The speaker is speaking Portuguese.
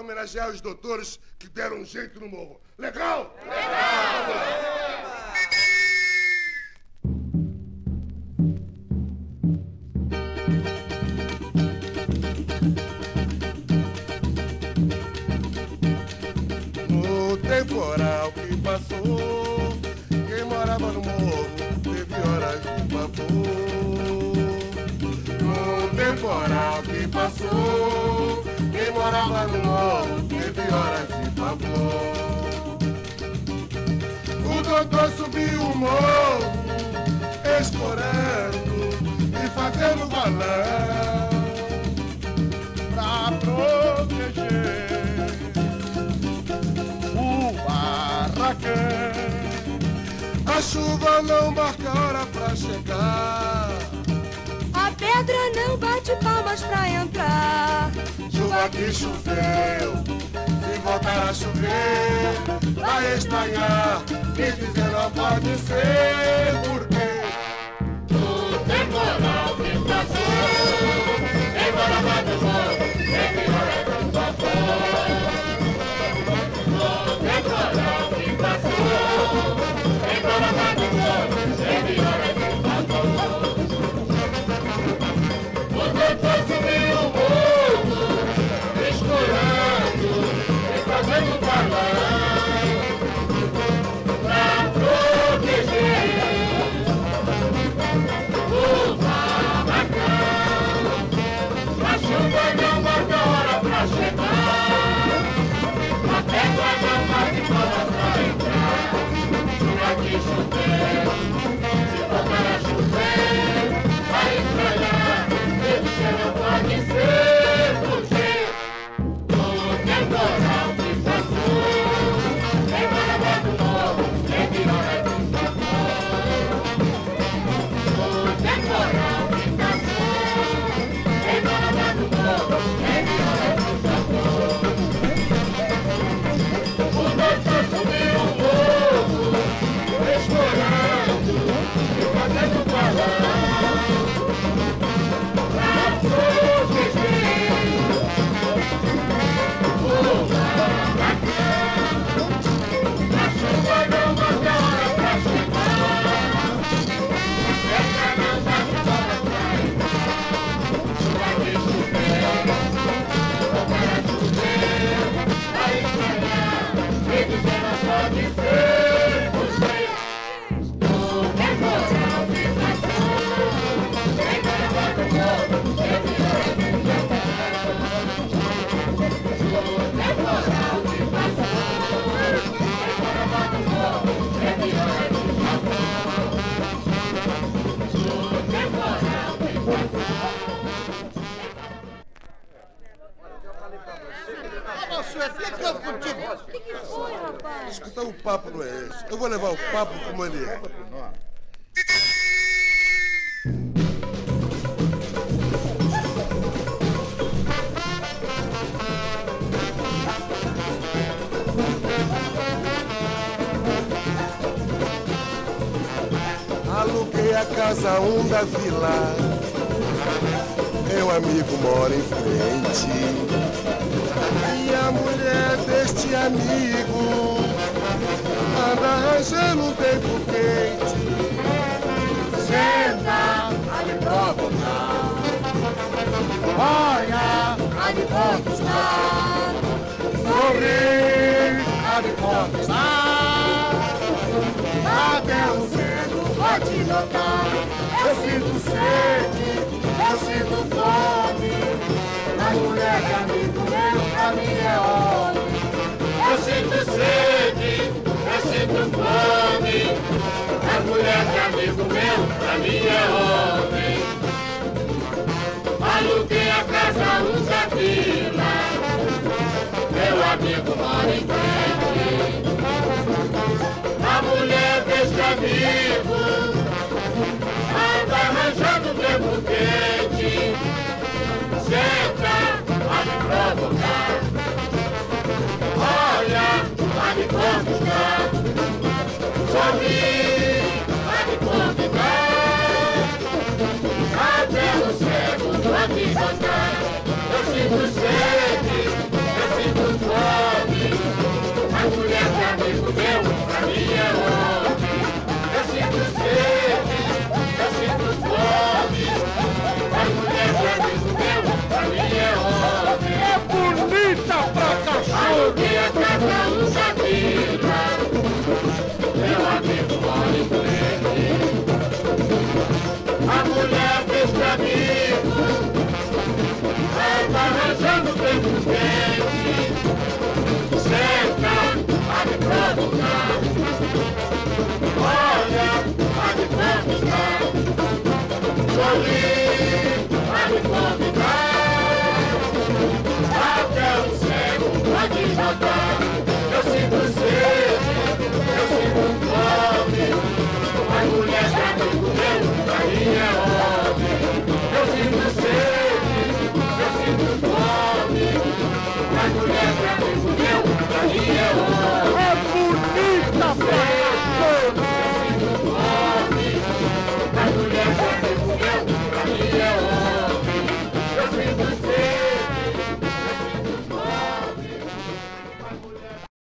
homenagear os doutores que deram um jeito no morro. Legal? No temporal que passou, quem morava no morro teve horas de pavor. No temporal que passou, quem morava no morro teve horas de pavor. O doutor subiu o morro, explorando e fazendo balão pra proteger o barracão. A chuva não marca a hora pra chegar, a pedra não bate palmas pra entrar. Chuva que choveu, se voltar a chover, vai estranhar e dizer não pode ser, porque o temporal que passou, embora lá do morro, teve hora de vapor. O temporal que passou, embora lá do morro, teve hora de vapor. O doutor subiu o morro, explorando e fazendo balão pra proteger o barracão. A chuva não marca a hora pra chegar, a pedra não bate palmas pra entrar. Chuva que choveu, se voltar a chover, vai estranhar, ele que não pode ser, porque o temporal que passou, embora lá do morro, teve hora de vapor. O temporal que passou, embora lá do morro, teve hora de vapor. O doutor subiu o morro, explorando e fazendo balão pra proteger o barracão. A chuva não marca a hora pra chegar, a pedra não bate palmas pra entrar. Chuva que choveu, se voltar a chover, vai estranhar e dizer não pode ser, porque o temporal que passou, embora lá do morro, teve hora de vapor. O temporal que passou, embora lá do morro, teve hora de vapor. O temporal que passou. o que é que houve contigo? O que foi, rapaz? Escutar o papo não é esse. Eu vou levar o papo como ele é. Aluguei a casa 1 da vila, meu amigo mora em frente, e a mulher deste amigo anda arranjando um tempo quente. Senta a me provocar, olha a me conquistar, sorri a me conquistar, até o cedo vai te notar. Eu sinto sede, eu sinto fome, a mulher de amigo meu pra mim é homem. Eu sinto sede, eu sinto fome, a mulher de amigo meu pra mim é homem. Aluguei a casa 1 da vila, meu amigo mora em frente, a mulher deste amigo anda arranjando tempo quente. Senta a me provocar, olha a me conquistar, sorri a me convidar, até o cego vai me contar. Quem